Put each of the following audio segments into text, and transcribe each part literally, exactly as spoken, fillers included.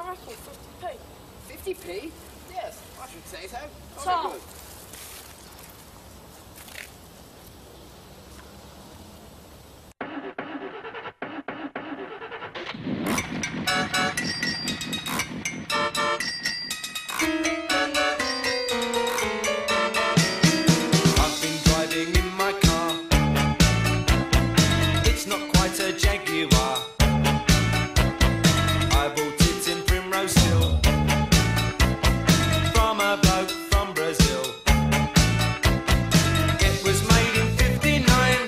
apple, fifty p. fifty p? Yes, I should say so. Tom. Good. I've been driving in my car. It's not quite a Jaguar. I bought it in Primrose Hill from a bloke from Brazil. It was made in fifty-nine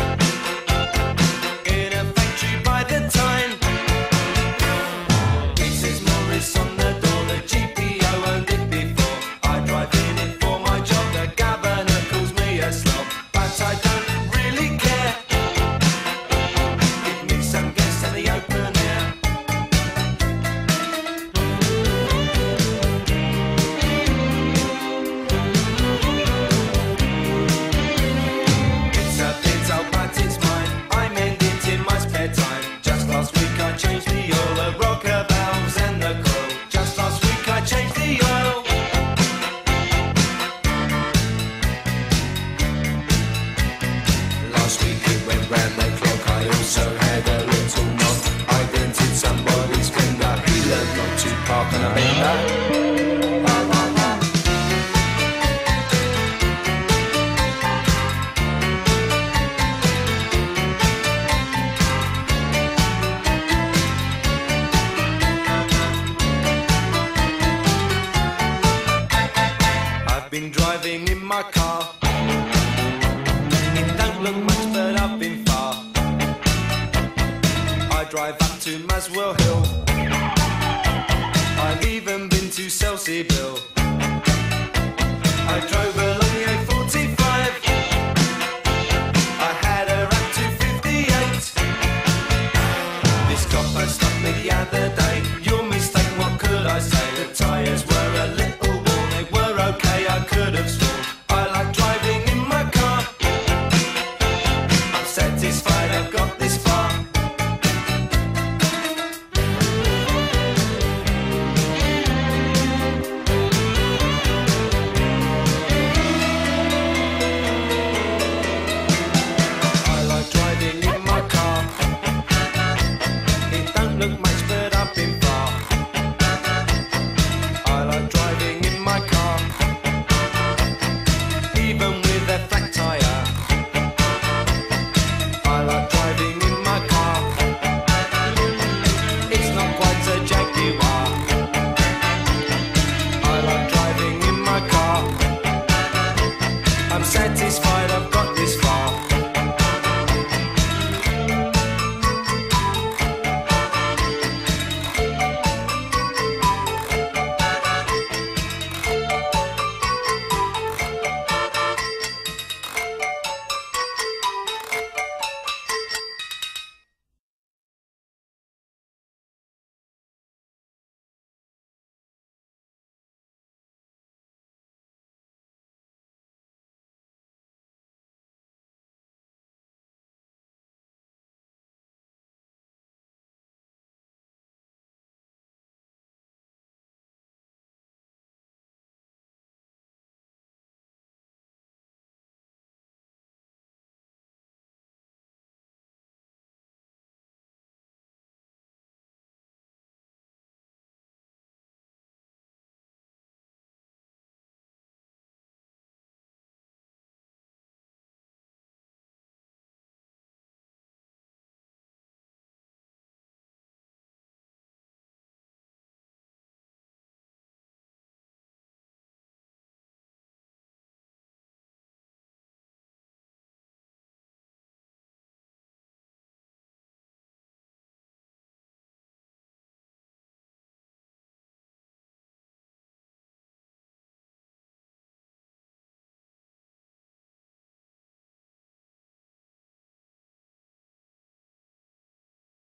in a factory by the Tyne. It says Morris on the door, the G P O owned it before. I drive in it for my job, the governor calls me a slob, but I don't really care. Give me some gas and the open air. It's a pizza, but it's mine. I mend it in my spare time. Just last week I changed the oil, the rocker valves and the coil. Just last week I changed the oil. Last week it went round the clock. I also had a little knock. I dented somebody's fender. He learned not to park on a bender. La, la, la. I've been driving in my car. It don't look much, but I've been far. I drive up to Muswell Hill. I've even been to Selseyville. I drove along the A forty-five. I had her up to fifty-eight. This copper stopped me the other day.